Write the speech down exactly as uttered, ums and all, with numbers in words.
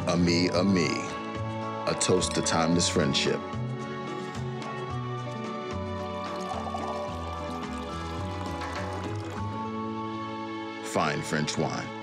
Ami Ami, a toast to timeless friendship. Fine French wine.